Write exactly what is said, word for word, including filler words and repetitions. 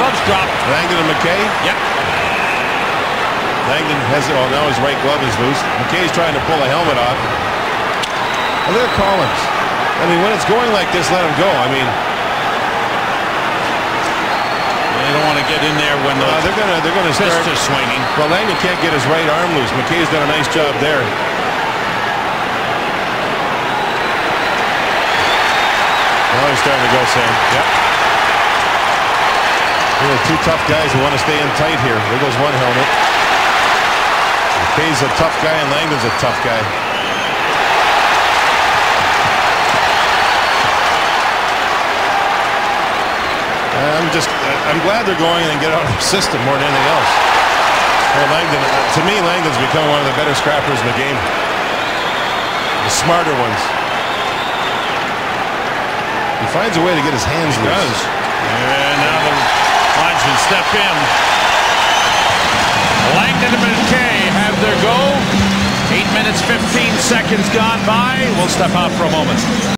gloves dropped. Langdon and McKay. Yep. Langdon has it. Oh, now his right glove is loose. McKay's trying to pull a helmet off. And look at Collins. I mean, when it's going like this, let him go. I mean, they don't want to get in there when the uh, they're gonna they're gonna fists start are swinging. Well, Langdon can't get his right arm loose. McKay's done a nice job there. Now he's starting to go, Sam. Yep. There are two tough guys who want to stay in tight here. There goes one helmet. McKay's a tough guy and Langdon's a tough guy. I'm just, I'm glad they're going and get out of the system more than anything else. Well, Langdon, to me, Langdon's become one of the better scrappers in the game. The smarter ones. He finds a way to get his hands loose. He does. And now the linesmen step in. Langdon and McKay have their go. Eight minutes, fifteen seconds gone by. We'll step out for a moment.